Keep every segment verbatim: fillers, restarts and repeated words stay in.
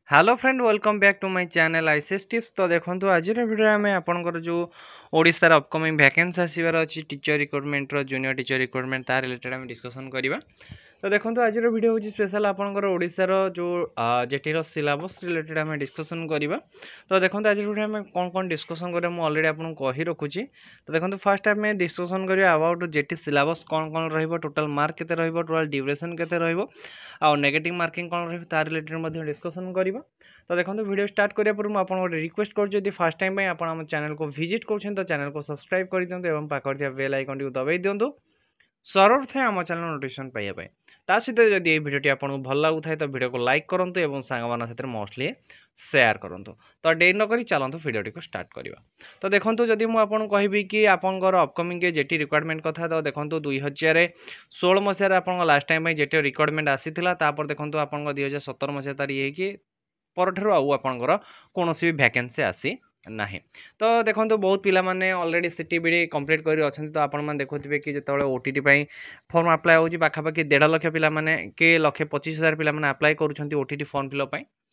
Hello friend welcome back to my channel ICS tips. तो देखो आज वीडियो आम आपंकर जो ओडिशार अपकमिंग वैकेंसी आसबार अच्छी teacher recruitment junior teacher recruitment तार रिलेटेड आम डिस्कसन करवा। तो देखो आज वीडियो हूँ स्पेशल आपंकर ओडिशार जो जेटीर सिलेबस रिलेटेड आम डिस्कसन करवा। तो देखो आज वीडियो आम कौन कौन डिस्कसन करें मुझे अलरेडी आपको कही रखुच्छी। तो देखो फास्ट आम डिस्कसन करवा अबाउट जेटी सिलेबस कौन कौन रोटल मार्क के टोटाल ड्यूरेशन के आ नेगेटिव मार्किंग कौन रही तार रिलेटेड डिस्कसन करवा। तो देखो वीडियो स्टार्ट करिया पूर्व मुझे गोटे रिक्वेस्ट कर फास्ट टाइम आप चैनल को विजिट कर तो चैनल को सब्सक्राइब कर दिखाँ और पाखर बेल आइकन टी दबाई दिंतु सरल थाए आम चैनल नोटिफिकेशन पाइबा सहित जदि ये भिडियो आपको भल लगुए तो भिडियो को लाइक करूँ और सांग सहित मोस्टली शेयर करूँ। तो डेरी नक चलते भिडियो को स्टार्ट करवा। तो देखो जदि मुझे कहबी कि आपंकर अपकमिंग जेटी रिक्वायरमेंट कथा तो देखो दुई हजार षोल मसीह आप लास्ट टाइम जेटी रिक्वायरमेंट आसीला देखो आप दुई हजार सतर मसीह तार ये पर आपंकर कौन भी वैकेंसी आसी ना। तो देखो बहुत पिला माने ऑलरेडी सीटी बीडी कंप्लीट कर अच्छा। तो आपने देखुए कि जो ओटीटी फॉर्म अप्लाई होची पाखापाखि डेढ़ लक्ष पिला माने के लक्षे पच्चीस हजार पिला माने अप्लाई करुछंती ओटीटी फॉर्म फिलअप।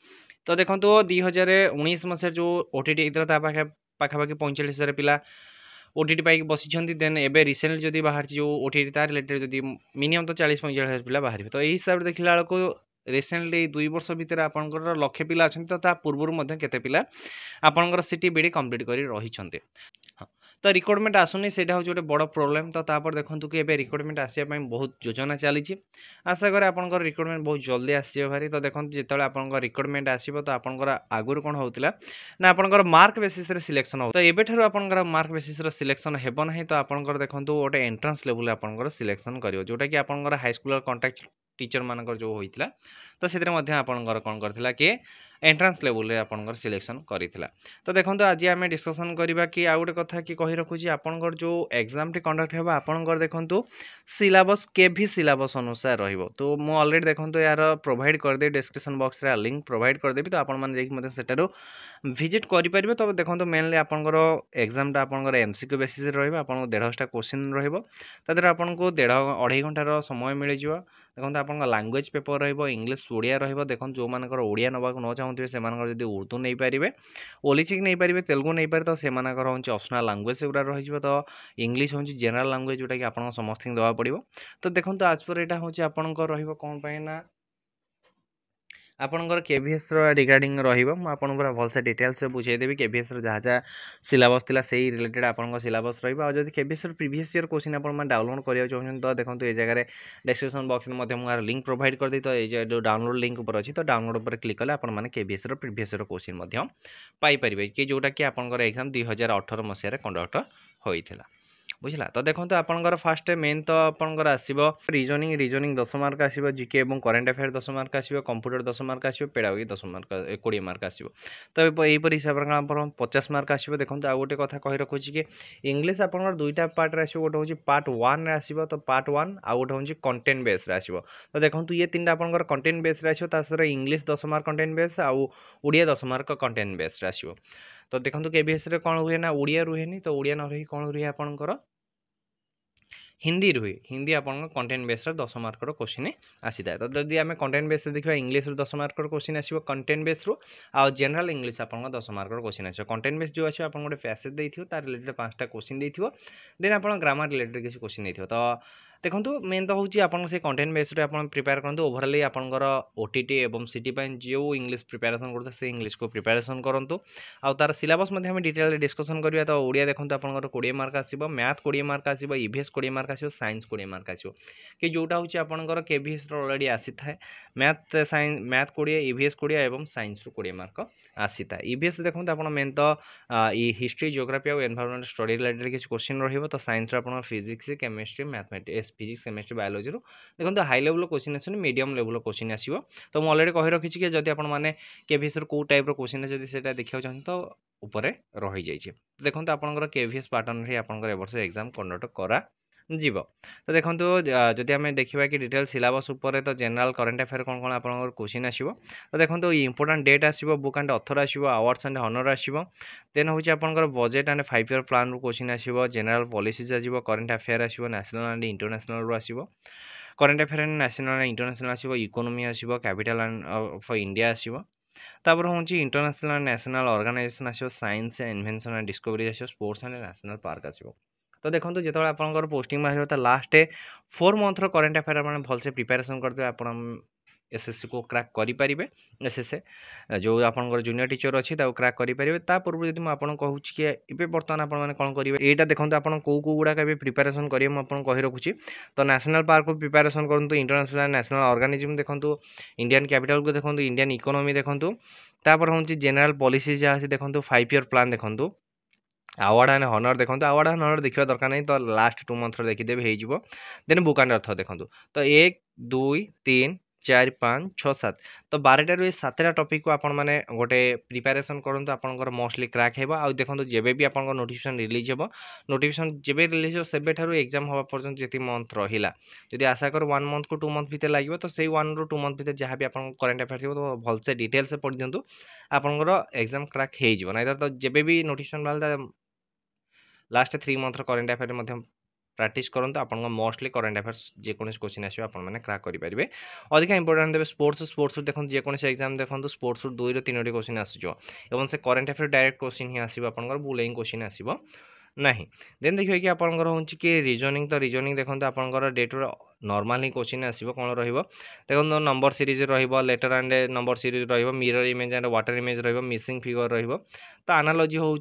तो देखो दुई हजार उन्नीस मसीह जो ओटीटी होता पाखापाखि पैंचाश हजार पिला ओटीटी पाई बसी देन एबे रिसेंटली जदि बाहर जो ओटीटी तार रिलेटेड जदि मिनिमम तो चालीस पैंचाश हजार पिला बाहर। तो यही हिसाब से देखला बेलू रिसेंटली दुई वर्ष भितर आपंकर लक्षे पिला अच्छा। तो ता पूर्व केते पिला आपंकर सीटी बीडी कंप्लीट कर रही। हाँ तो रिक्रुटमेंट आसुनी से हूँ गोटे बड़ प्रोब्लेम। तो तापर देखो कि एबे रिक्रुटमेंट आसापी बहुत योजना चली आशा करें आपंकर रिक्रुटमेंट बहुत जल्दी आसो भारी। तो देखो जो आपंकर रिक्रुटमेंट आसो तो आपंकर आगुरी कौन होता ना आपंकर मार्क बेसिस सिलेक्शन हो। तो एबेठारु आपंकर मार्क बेसिस सिलेक्शन हेब ना। तो आपंकर देखो गोटे एंट्रांस लेवल आपंकर सिलेक्शन कर जोटा कि आपंकर हाई स्कूल कॉन्ट्रैक्ट टीचर मानकर जो होता तो से आपंकर कौन करथिला कि एंट्रांस लेवल रे आपंकर सिलेक्शन करिथिला। तो देखो आज आम डिस्कसन करवा कि आ गोटे कथा कि कही रखुची आपंकर जो एग्जाम टी कंडक्ट हेबा आपंकर देखंतु सिलेबस केभी सिलेबस अनुसार रहिबो। तो मु ऑलरेडी देखंतु यार प्रोवाइड कर दे डिस्क्रिप्शन बॉक्स रे लिंक प्रोवाइड कर देबी। तो आपण माने जेक मते सेटारो विजिट करि परिबे। तो देखंतु मेनली आपंकर एग्जाम टा आपंकर एमसीक्यू बेसिस रे रहिबो। आपन डेढ़ टा क्वेश्चन रहिबो तादर आपनको डेढ़ अढ़ाई घंटार समय मिल जिवो। देखो आप लैंग्वेज पेपर रहिबो इंग्लिश ओडिया रहिबो। देखो जो मानकर ओडिया नबाक न चाहूथिबे से मानकर जदि उर्दू नहीं पारिबे ओलिचिक नहीं पारिबे तेलुगु नहीं पारे तो से मानकर होची ऑप्शनल लैंग्वेज से गुरा रहिबो। तो इंग्लिश होची जनरल लैंग्वेज जोटा कि आपन समस्त दवा पड़िबो। तो देखो आज पर एटा होची आपनकर रहिबो कोन पय ना आपनकर केवीएस रिगार्डिंग रहिबो। मु आपन पूरा भलसे डिटेल्स रे बुझाई देबी केवीएस रो जहा जहा सिलेबस थिला सेही रिलेटेड आपनकर सिलेबस रहिबो। आ जदि केवीएस रो प्रीवियस ईयर क्वेश्चन आपन मा डाउनलोड करिया चाहछन तो देखंतु ए जगह रे डिस्क्रिप्शन बॉक्स में मध्य मु लिंक प्रोवाइड कर दी। तो ए जो डाउनलोड लिंक ऊपर अछि तो डाउनलोड ऊपर क्लिक कले आपन माने केवीएस रो प्रीवियस ईयर क्वेश्चन मध्य पाई परिबे कि जोटा कि आपनकर एग्जाम दुई हजार अठारह मसिया रे कंडक्ट होइथिला बुझला। तो देखो आपंकर फास्ट मेन तो आपंकर आसो रिजनिंग रिजनिंग दस मार्क आसो जीके और करेन्ट अफेयर दस मार्क आसो कंप्यूटर दस मार्क आसो पेडागोजी दस मार्क कोड़े मार्क आसो। तो यहीपर हिसाब से पचास मार्क आसो। देखो आ गोटे कथा कही रखुच्छी कि इंग्लिश आपंकर दुईटा पार्ट रे आसो गोटे हूँ पार्ट वन आसो। तो पार्ट वन आउ गोटे हूँ कंटेंट बेस आसो। तो देखो ये तीन आपंकर कंटेंट बेस आसो तार इंग्लिश दस मार्क कंटेंट बेस आउ ओडिया दस मार्क कंटेंट बेस आसो। तो देखो केबीएस रे कौन हुए ना ओडिया रुहेनी। तो ओडिया न रही कौन रुहे आपंकर हिंदी रुहे हिंदी आपन कंटेंट बेस दस मार्क क्वेश्चन आसी था। तो जदि आम कंटेंट बेस देखा इंग्लिश दस मार्क क्वेश्चन आसो कंटेंट बेस रू आ जनरल इंग्लिश आपन दस मार्क क्वेश्चन आसो। कंटेंट बेस जो आसो आप गोटे पैसेज देथियो तार रिलेटेड पांचटा क्वेश्चन देथियो देन आपन ग्रामर रिलेटेड किसी क्वेश्चन देथियो। तो देखो मेन तो हूँ आपन से कंटेंट बेस रे आपन प्रिपेयर करंतु ओवरऑली आपनकर ओटीटी एवं सीटी पय जो इंग्लिश प्रिपरेशन करते से इंग्लिश को प्रिपरेशन करंतु। आ तार सिलेबस मध्ये हम डिटेल डिस्कशन करबा। तो ओडिया देखो आपनकर बीस मार्क आसीबो मैथ बीस मार्क आसीबो ईवीएस बीस मार्क आसीबो साइंस बीस मार्क आसीबो कि जोटा हूँ आपनकर केवीएस रो ऑलरेडी आसी थाए मैथ साइंस मैथ बीस ईवीएस बीस एवं साइंस रो बीस मार्क आसी था। ईवीएस देखो आपन मेन तो हिस्ट्री जियोग्राफी और एनवायरमेंट स्टडी रिलेटेड किसी क्वेश्चन रहिबो। तो साइंस रो आपन physics chemistry mathematics physics chemistry biology रो देखो हाई लेवल क्वेश्चन आसुनी मीडियम लेवल क्वेश्चन आसीबो। तो मु ऑलरेडी कहि रखिछि कि जदि आपन माने केवीएस रो को टाइप रो क्वेश्चन जदि सेटा देखियो चाहन तो ऊपर रही जाइए। देखो आपनकर केवीएस पैटर्न रे आपनकर ए वर्ष एग्जाम कंडक्ट करा जीव। तो देखो जदि आम देखा कि डिटेल सिलेबस उपर तो जनरल करेन्ट अफेयर कौन कौन आपनकर क्वेश्चन आसो। तो देखो इंपोर्टेंट डेट आसो बुक एंड ऑथर आसो अवार्ड्स एंड हनर आसो। देन हूँ आपनकर budget and five year plan रो क्वेश्चन आसो जनरल पॉलिसीज आसो करेन्ट अफेयर आसो नेशनल एंड इंटरनेशनल रो आसो current affair and national and international आसो इकोनॉमी आसो कैपिटल एंड ऑफ इंडिया आसो तापर हूँ इंटरनेशनल नेशनल ऑर्गेनाइजेशन आसो साइंस इन्वेंशन एंड डिस्कवरी आसो स्पोर्ट्स एंड नेशनल पार्क आसो तो देखो जो आपंकर पोस्टिंग बाहर तो लास्ट फोर मंथर करेन्ट अफेयर आप भलसे प्रिपेरेसन करदे आप एसएससी को क्रैक करें एसएसए जो आपंकर जूनियर टीचर अच्छी क्रैक करेंगे ता पूर्व जब मुझे कहूँ कि ए बर्तमान आपने कौन करेंगे यहाँ देखो आप कौ कौ गुड़ाक प्रिपेरेसन करेंगे मुझे कही रखुच्छी तो नेशनल पार्क को प्रिपेरेसन करूँ इंटरनेशनल नेशनल ऑर्गेनिज्म देखो इंडियन कैपिटल को देखो इंडियन इकोनॉमी देखो तापर हूँ जनरल पॉलिसी जहाँ देखो फाइव ईयर प्लान देखो आवार्ड एंड हनर देखो आवार्ड एंड हनर देखा दरकार नहीं तो लास्ट टू मंथ देखीदेवी हो देन बुक एंड अर्थ देखो तो एक दुई तीन चार पाँच छः सात तो बारटार ये सातटा टपिक को आपण मैंने गोटे प्रिपेरेसन करूँ आपंकर मोस्टली क्रैक हो आ देखो जब भी आप नोटिफिकेशन रिलीज हो नोटिफिकेशन जब रिलीज हो सेबे ठारू एग्जाम हवा पर्यंत जी मंथ रहा जदि आशा कर वन मंथ को टू मंथ भितर लगे तो से वन रु टू मंथ भितर जहाँ भी आप करेन्ट अफेयर थी तो भलसे डिटेल्स पढ़ी दिंतु आपंकर एग्जाम क्रैक हो ना तो जब भी नोटिफिकेशन बाहर लास्ट थ्री मंथर करेन्ट अफेयर प्रैक्टिस करूँ आप मोस्टली करेन्ट अफेयर्स जेकोसी क्वेश्चन आसो आपने क्रैक करेंगे अधिक इंपोर्टेंट देवे स्पोर्ट्स स्पोर्ट्स देखो जेकोसी एग्जाम देखो स्पोर्ट्स दुई रु तीन क्वेश्चन आसो से करेन्ट अफेयर डायरेक्ट क्वेश्चन ही आसो आप बुलेइंग क्वेश्चन आसो नहीं देन देखिए कि आपंकर हूँ कि रिजनिंग तो रिजनिंग देखो आपंकर डे टू नॉर्मल ही क्वेश्चन आसो कौन देखो नंबर सीरीज रेटर and number series mirror image and water image missing figure रो तो एनालॉजी हूँ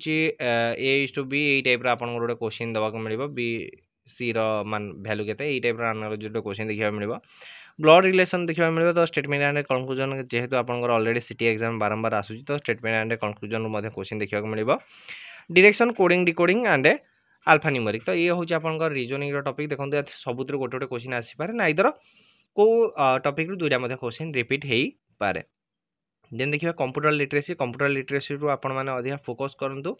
ए टू बी यही टाइप आप गोटे क्वेश्चन देवाक मिले बी सी मान भैल्यू के टाइप एनालॉजी क्वेश्चन देखा मिले ब्लड रिलेशन देखा मिले तो स्टेटमेंट एंड कंक्लूजन जेहेतु आपंकर ऑलरेडी सिटी एग्जाम बारंबार आसूँ तो स्टेटमेंट एंड कंक्लूजन क्वेश्चन देखा मिले direction coding decoding and alphanumeric तो ये हूँ आपंकर रिजनिंग टॉपिक देखो सबुत गोटे गोटे क्वेश्चन आसीपारे ना इधर को टॉपिक रु दुईटा क्वेश्चन रिपीट हो पारे देन देखिए कंप्यूटर लिटरेसी कंप्यूटर लिटरेसी रु आपण माने अधिक फोकस करंतु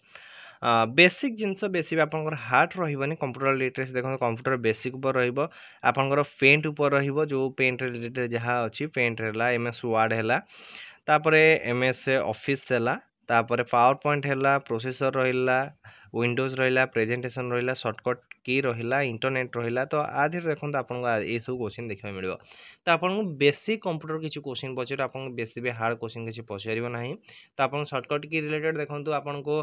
बेसिक जिनस बेसी आपंकर हार्ड रही कंप्यूटर लिटरेसी देखो कंप्यूटर बेसिक उपर रहिबो आपंकर पेंट उपर रहिबो जो पेंट रिलेटेड जहाँ अच्छी पेंट है एमएस वर्ड है तापरे एमएस ऑफिस है तापरे पावर पॉइंट है प्रोसेसर रहा विंडोज रहा प्रेजेंटेशन रहा शॉर्टकट की रहा इंटरनेट रहा तो आधे देखो आपको ये सब क्वेश्चन देखा मिले तो आपको बेसिक कंप्यूटर किसी क्वेश्चन पचार आपको बेसी भी हार्ड क्वेश्चन किसी पचार ना तो आप शॉर्टकट की रिलेटेड देखो आपको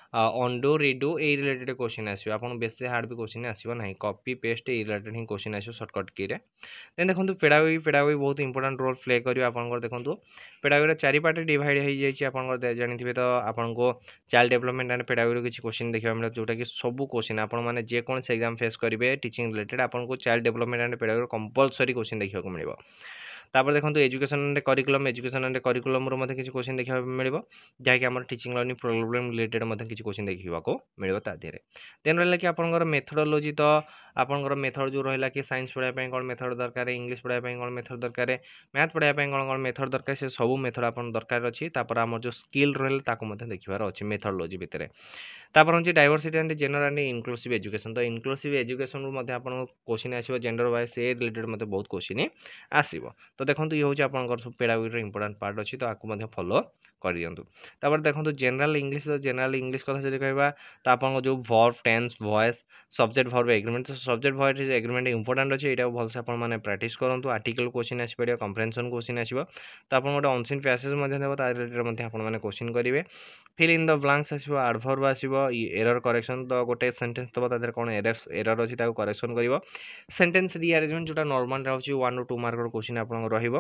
अंडो रिडो ए रिलेटेड क्वेश्चन आसो आप बेसी हार्ड भी क्वेश्चन आसो ना कॉपी पेस्ट ए रिलेटेड ही क्वेश्चन आसो शॉर्टकट की रे देन देखो पेडागोजी पेडागोजी बहुत इंपोर्टेंट रोल प्ले करियो आपनकर देखो पेडागोजी चारि पार्ट डिवाइड हो जाइए आपनकर जानिथिबे तो आपनको चाइल्ड डेवलपमेंट एंड पेडागोजी किसी क्वेश्चन देखा मिले जोटा कि सब क्वेश्चन आप मैंने जेकोसी एग्जाम फेस करेंगे टीचिंग रिलेटेड आपको child development and pedagogy compulsory question देखा मिले तापर देखो education and curriculum education and curriculum रो किसी क्वेश्चन देखा मिले जहाँकि आम टीचिंग लर्निंग प्रोब्लेम रिलेटेड किसी क्वेश्चन देखा मिले तादेह देन रहा कि आपंकर मेथडोलॉजी तो आपंकर मेथड जो रहा कि साइंस पढ़ाई कौन मेथड दरकार इंग्लिश पढ़ाई कौन मेथड दरकार मैथ पढ़ाई कौन कौन मेथड दरकार से सब मेथड आप दरकार अच्छी आम जो स्किल रहा देखार अच्छे मेथडोलॉजी भितर तापर हूँ diversity and gender and inclusive education तो इनक्लूसिव एजुकेशन रू क्वेश्चन आसो जेंडर वाइज ए रिलेटेड मत बहुत क्वेश्चन आसो तो देखो ये हूँ आप सब पेडागोजी इंपोर्टेंट पार्ट अच्छी तो आपको फॉलो कर दिंतु तापर देखो जनरल इंग्लिश तो जनरल इंग्लिश कथा जब कह तो आप जो verb tense voice subject verb agreement तो सब्जेक्ट वर्ब एग्रीमेंट इंपोर्टेंट अच्छे यहाँ भलसे आपने प्रैक्टिस करूँ आर्टिकल क्वेश्चन आसपार कंप्रेhension क्वेश्चन आसो तो आप गोटे अनसीन पैसेज रिलेटेड आपने क्वेश्चन करेंगे फिल इन द ब्लैंक्स आसो एडवर्ब आसो एरर करेक्शन तो गोटे सेंटेंस दब तादेह कौन एरर एरर अच्छी करेक्शन कर सेंटेंस रिअरेंजमेंट जो नॉर्मल रही वन रु टू मार्क क्वेश्चन आप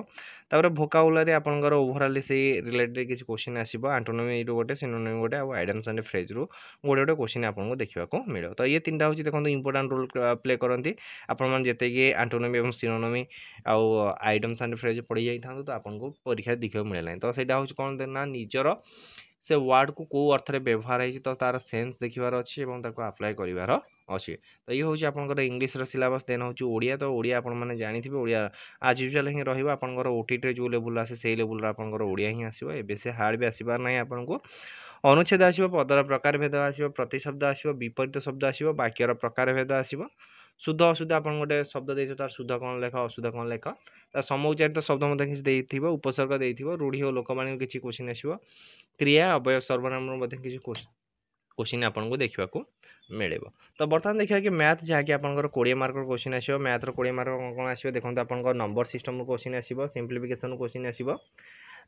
रहा भोकाबुलारी आपंकर ओवरऑल से रिलेटेड किसी क्वेश्चन आसो एंटोनिमी रू गोटे सिनोनिम गोटे और आइडम्स एंड फ्रेज रू गोटे गोटे क्वेश्चन आपको देखा मिले तो ये तीन टा हूँ देखो इंपोर्टेंट रोल प्ले करती आपते एंटोनिमी और सिनोनिमी आउ आइडम्स एंड फ्रेज पढ़ी जाता तो आपको परीक्षा देखा मिले ना तो यहाँ हूँ कौन ना निजर से वर्ड को कौ अर्थ में व्यवहार है तो तार सेन्स देखार अच्छी अप्लाई करार अच्छे तो ये हूँ आपंकर इंग्लिश सिलेबस देन हूँ ओडिया तो ओडिया आपने जानी ओडिया आज यूजुअल ही रहा ओटीटी जो लेवल आसे से लेवल आपंकर ओडिया ही आसो ए से हार्ड भी आसबार ना आपको अनुच्छेद आसो पदर प्रकार भेद आसो प्रतिशब्द आसो विपरीत शब्द आसो वाक्यर प्रकार भेद आसो शुद्ध अशुद्ध आप गोटे शब्द दे तार शुद्ध कौन लेख अशुद्ध कौन लेख तार समउच्चारित शब्द मत किसी उपसर्ग देथिबो रूढ़ी और लोकवाणी किसी क्वेश्चन आसो क्रिया अवय सर्वनाम किसी क्वेश्चन आपको देखा मिले तो बर्तमान देखा कि मैथ जहाँकि आपंकर कोड़े मार्क क्वेश्चन आसो मैथ्र कोड़े मार्क कौन कौन आसो देखो आप नंबर सिस्टम क्वेश्चन आसो सिंप्लिफिकेशन क्वेश्चन आसो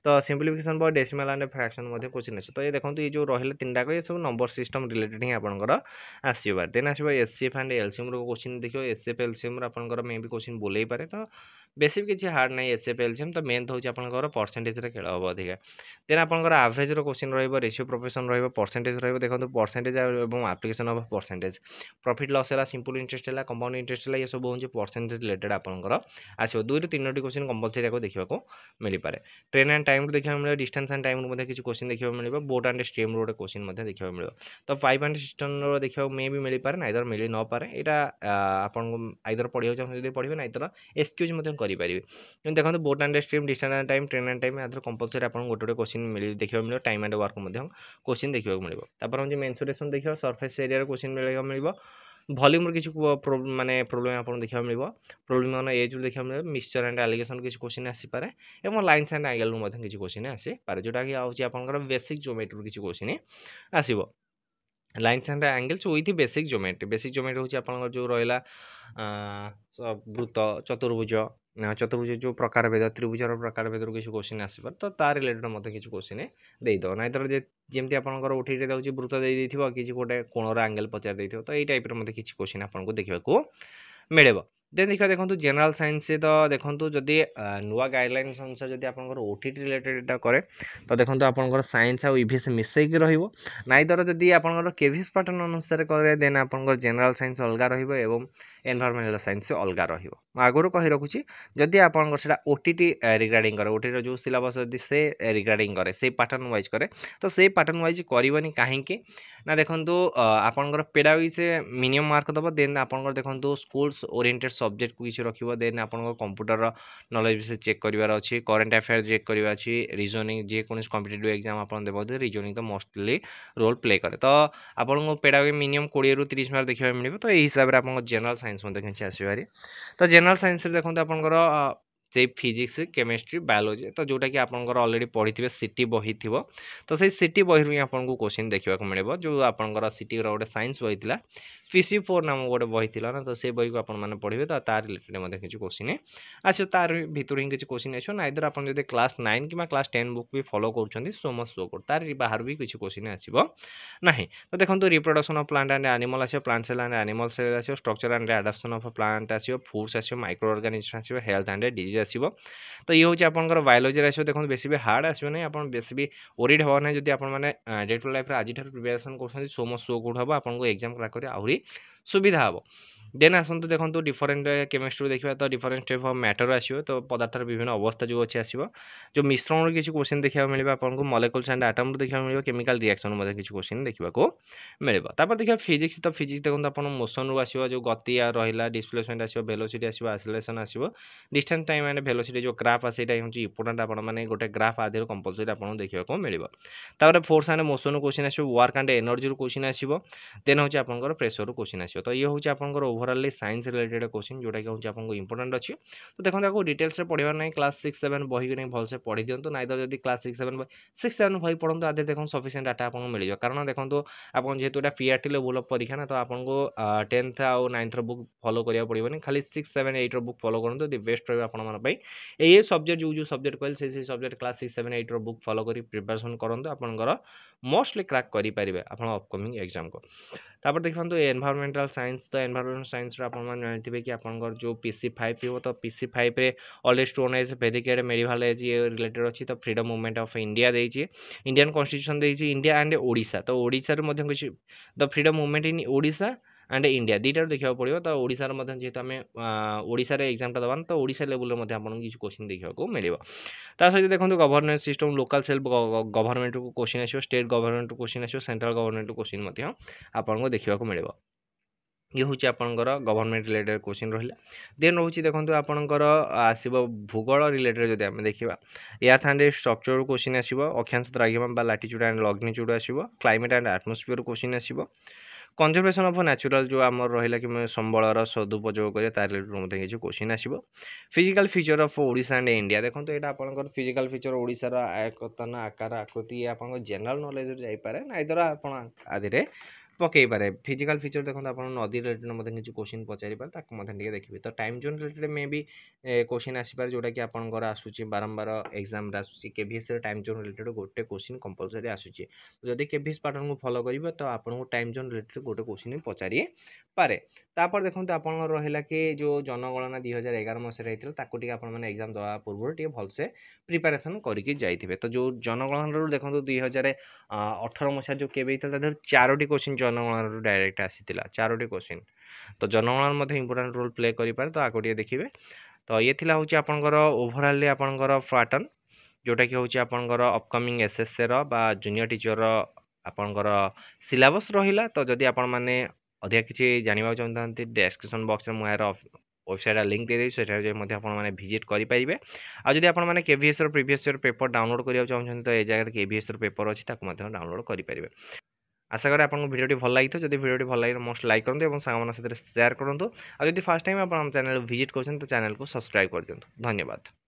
तो simplification by decimal and fraction मध्ये क्वेश्चन आछो तो ये देखंतु ये जो रहिले तीनटा को ये सब नंबर सिस्टम रिलेटेड ही आपनकर आसीबा देन आसीबा एचसीएफ एंड एलसीएम रो क्वेश्चन देखियो एचसीएफ एलसीएम रो आपनकर मे भी क्वेश्चन बोलेई पारे तो बेसी किछि हार्ड नै एचसीएफ एलसीएम तो मेन होची आपनकर परसेंटेज रे खेल हबो अधिका देन आपनकर एवरेज रो क्वेश्चन रहइबो रेशियो प्रोपोर्शन रहइबो परसेंटेज रहइबो देखंतु परसेंटेज एवं application of percentage profit loss हैला सिंपल इंटरेस्ट हैला कंपाउंड इंटरेस्ट हैला ये सब होची परसेंटेज रिलेटेड आपनकर आसीबो दुई रु तीन टी क्वेश्चन कंपलसरी को देखिबा को मिली पारे ट्रेन एंड टाइम देखिबा मिले डिस्टेंस एंड टाइम मध्ये किछि क्वेश्चन देखिबा मिलिबो बोट एंड स्ट्रीम रोड क्वेश्चन मध्ये देखिबा मिलिबो तो फाइव एंड सिस्टम रो देखिबा मे भी मिली पारे नाइदर मिली न पारे एटा आपन आइदर पढियो छ जदी पढिबे नाइदर एक्सक्यूज मध्ये करि परिबे कि देखंतु boat and stream distance and time train and time आदर कंपलसरी आपन गोटे गोटे क्वेश्चन मिली देखिबा मिलिबो टाइम एंड वर्क मध्ये क्वेश्चन देखिबा मिलिबो तापर हम जे मेंसुरेशन देखिबा सरफेस एरिया रो क्वेश्चन मिलिबो मिलिबो वॉल्यूम किसी माने प्रोब्लेम आपन देखिबा मिलिबो प्रोब्लेम माने एज देखिबा मिलिबो मिक्सचर एंड एलिगेशन किसी क्वेश्चन आसी पारे एवं लाइन्स एंड एंगल रो मध्ये किसी क्वेश्चन आसी पारे जोटा कि आउची आपनकर बेसिक ज्योमेट्री किसी क्वेश्चन आसीबो lines and angles with basic geometry basic geometry होची आपनकर जो रहला वृत्त चतुर्भुज चतुर्भुज जो प्रकार भेद त्रिभुजर प्रकार भेद किसी क्वेश्चन आसीपर तो तार रिलेटेड मते किसी क्वेश्चन दे दो नाइतर जे जेमती आपनकर ओठी रे दाउची वृत्त दे देथिबो किसी गोटे कोणर एंगल पचार देथिबो तो एई टाइप रे मते किसी क्वेश्चन आपनको देखिबा को मिलेबो देन देखा देखंतु जनरल साइंस से तो देखंतु जदी नुवा गाइडलाइंस अनुसार जदी आपनकर ओटीटी रिलेटेड एटा करे तो देखंतु आपनकर साइंस आ ईवीएस मिसै के रहिबो नाइदर जदी आपनकर केवीएस पैटर्न अनुसार करे देन आपनकर जनरल साइंस अलगा रहिबो एवं एनवायरमेंटल साइंस अलगा रहिबो म आगरो कहि रखुची जदी आपनकर सेटा ओटीटी रिगार्डिंग करे ओटीटी जो सिलेबस जदी से रिगार्डिंग करे से पैटर्न वाइज करे तो से पैटर्न वाइज करबनी काहे के ना देखंतु आपनकर पेडागोजी से मिनिमम मार्क दबो देन आपनकर देखंतु स्कूल्स ओरिएंटेड सब्जेक्ट को किसी रखिबो देन आपन कंप्यूटर नॉलेज से चेक करिवार अछि करंट अफेयर चेक करिवा अछि रीजनिंग जे कोनस कॉम्पिटिटिव एग्जाम आपन देबो दे रीजनिंग तो मोस्टली रोल प्ले करे तो आपन को पेडागोजी मिनिमम बीस रु तीस मार्क देखिबा मिलिबो तो एही हिसाब रे आपन जनरल साइंस मध्ये किछि आसीबारी तो जनरल साइंस रे देखंतु आपन से फिजिक्स केमिस्ट्री बायोलॉजी तो जोटा कि आपनकर ऑलरेडी पढ़िथिबे सिटी बही थिबो तो से सिटी बही रू आपन को क्वेश्चन देखिबा को मिलेबो जो आपनकर सिटी रो गोटे साइंस बही थिला पीसी फोर नाम गोटे बही थिला ना तो से बही को आपन माने पढ़िबे तो तार रिलेटेड मध्ये किछि क्वेश्चन आछो तार भितर ही किछि क्वेश्चन आछो नाइदर आपन जदि क्लास नाइन किबा क्लास टेन बुक भी फॉलो करछन्ती सो मच सो कर तार बाहर भी किछि क्वेश्चन आछिबो नाही तो देखंतु reproduction of plant and animal आछो plant cell and animal cell आछो structure and adaptation of plant आछो फूड्स आछो माइक्रो ऑर्गेनिज्म आछो हेल्थ एंड डिजीज आछिबो तो ये होची आपनकर बायोलॉजी आछो देखंतु बेसी भी हार्ड आछो नै आपन बेसी भी ओरिड हो नै जदि आपन माने डे टू लाइफ रे आज थार प्रिपरेशन करछन्ती सो मच सो गुड हबो आपन को एग्जाम क्रैक करी आउरी सुविधा हबो देन आसंतु देखंतु डिफरेंट केमिस्ट्री देखिबा तो डिफरेंट टाइप ऑफ मैटर आसीबो तो पदार्थर विभिन्न अवस्था जो अछि आसीबो जो मिश्रण रो किछि क्वेश्चन देखिबा मिलिबा आपन को मॉलिक्यूल्स एंड एटम रो देखिबा मिलिबो केमिकल रिएक्शन मध्ये किछि क्वेश्चन देखिबा को मिलिबो तापर देखिबा फिजिक्स तो फिजिक्स देखंतु आपन मोशन रो आसीबो जो गति आ रहिला डिस्प्लेसमेंट आसीबो वेलोसिटी आसीबो एक्सेलरेशन आसीबो डिस्टेंस टाइम एंड वेलोसिटी जो ग्राफ आसे एटा होची इंपोर्टेंट आपन माने गोटे ग्राफ आधेर कंपलसरी आपन देखिबा को मिलिबो तापर फोर्स एंड मोशन रो क्वेश्चन आसीबो वर्क एंड एनर्जी रो क्वेश्चन आसीबो देन होची आपन प्रेशर रो क्वेश्चन आसीबो तो ये होची आपन ओवरऑल साइंस रिलेटेड क्वेश्चन जोटा कि होची आपन इंपोर्टेंट अछि तो देखंतु आपको डिटेल्स रे पढिबार नै क्लास सिक्स सेवन बही के नै भल से पढि दियंतु नाइदर जदि class six seven six seven बही पढंतु आधे देखन सफिशिएंट डाटा आपन मिल जाय कारण देखंतु आपन जेतु एटा पीआरटी लेवल परीक्षा ना तो आपन को टेंथ आ नाइन्थ रो बुक फॉलो करिया पड़िबोनी खाली सिक्स सेवन एट रो बुक फॉलो करंतु द बेस्ट रहबो आपन मन पई ए सब्जेक्ट जो जो सब्जेक्ट कहल से से subject class six seven eight रो बुक फॉलो करी प्रिपरेशन करंतु आपनकर मोस्टली क्रैक करि परिबे आपन अपकमिंग एग्जाम को तापर देखंतु एनवायरमेंटल साइंस तो एनवायरमेंटल साइंस रो आपन मन जानथिबे कि आपनकर जो पीसी फाइव हो तो पीसी फाइव रे ऑलरेडी स्टोन एज वेदिकेड मेडिवल एज ये रिलेटेड अछि तो फ्रीडम मूवमेंट ऑफ इंडिया देछि इंडियन कॉन्स्टिट्यूशन देछि इंडिया एंड ओडिशा तो ओडिशा रे मध्ये किछि the freedom movement in Odisha and India दीटा देखा पड़ो तो ओडिशा रे जेहेतु आम ओडिशा रे एग्जाम दबा तो ओडिशा लेवल रे आपन किछि क्वेश्चन देखा मिलिबो ता सहित देखंतु governance system local self government को क्वेश्चन आछो स्टेट गवर्नमेंट को क्वेश्चन आछो सेंट्रल गवर्नमेंट को क्वेश्चन मध्ये आपन को देखा मिलिबो ये हूँ आपंकर गवर्नमेंट रिलेटेड क्वेश्चन रहा देन रोचे देखो आपंकर आसो भूगोल रिलेटेड जब आम देखा एर्थ एंड स्ट्रक्चर क्वेश्चन आसो अक्षांश द्रव्यमान लाटिट्यूड एंड लग्निट्यूड आसो क्लाइमेट एंड एटमॉस्फेयर क्वेश्चन आसो कंजर्वेशन ऑफ नेचुरल जो आम रहा कि संबलर सदुपयोग करें तार रिलेटेड किसी क्वेश्चन आसो physical feature of Odisha and India देखो यहाँ आपंकर फिजिकल फीचर ओडिशार आयतन आकार आकृति आप जनरल नॉलेज जापे नाइदर आप आधे पकई पारे फिजिकल फीचर देखो आप नदी रिलेटेड किसी क्वेश्चन पचारि पारे ताको देखिए तो टाइम जोन रिलेटेड मे भी क्वेश्चन आसीपारे जोटा कि आपंकर आसूची बारंबार एग्जाम आसूची केवीएस टाइम जोन रिलेटेड गोटे क्वेश्चन कंपलसरी आसूची जदि केवीएस पैटर्न को फॉलो करिवे तो आपको टाइम जोन रिलेटेड गोटे क्वेश्चन पचारि पारे तापर देखो आप रहा कि जो जनगणना दुई हजार एगार मसीह होता है एग्जाम देवा पूर्व भलसे प्रिपेरेसन करके जाइए तो जो जनगणना देखो दुई हजार अठर मसीहा जो केवे चारोटी क्वेश्चन जनगणना डायरेक्ट आसीला चारोटी क्वेश्चन तो जनगणना इंपोर्टेंट रोल प्ले करें तो आगे देखिए तो ये थिला होची आपनकर ओवरऑल आपनकर पैटर्न जोटा कि होची आपनकर अपकमिंग एसएसए रो बा जूनियर टीचर रो आपनकर सिलेबस रहिला तो जदि आपन माने अधिक किछि जानिबा चाहतांती डिस्क्रिप्शन बॉक्स रे मु यार वेबसाइट लिंक दे देई सेटा जे मध्ये आपन माने विजिट करि परिबे आ जदि आपन माने केवीएस रो प्रीवियस ईयर पेपर डाउनलोड करिया चाहछन तो ए जगह केवीएस रो पेपर अछि ताको मध्ये डाउनलोड करि परिबे आशा करें आपको वीडियो भल लगी जब वीडियो भल लगे मोस्ट लाइक करूँ और सांग सहित शेयर करूँ और जब फर्स्ट टाइम आप चैनल विजिट कर चैनल को सब्सक्राइब कर दिखाँ धन्यवाद।